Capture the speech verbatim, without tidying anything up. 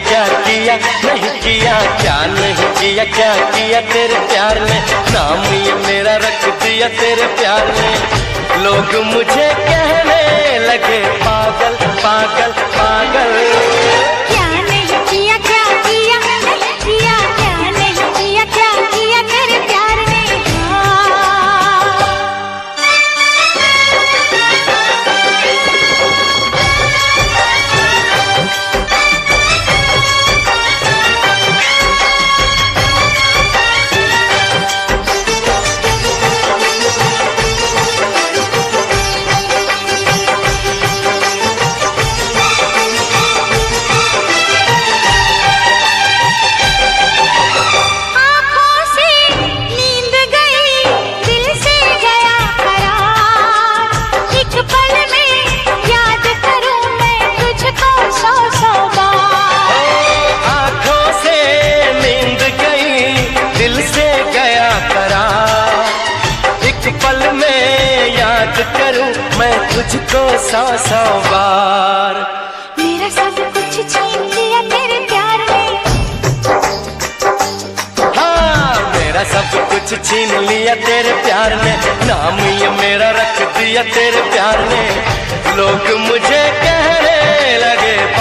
क्या किया नहीं किया, क्या नहीं किया, क्या किया तेरे प्यार ने, नाम ये मेरा रख दिया तेरे प्यार ने। लोग मुझे कहने लगे पागल पागल पागल। क्या नहीं किया, क्या किया नहीं किया, क्या नहीं किया, क्या किया तेरे प्यार ने। करूं मैं तुझको सौ सौ बार। मेरा सब कुछ छीन लिया तेरे प्यार ने। हाँ मेरा सब कुछ छीन लिया तेरे प्यार ने, नाम ये मेरा रख दिया तेरे प्यार ने। लोग मुझे कहने लगे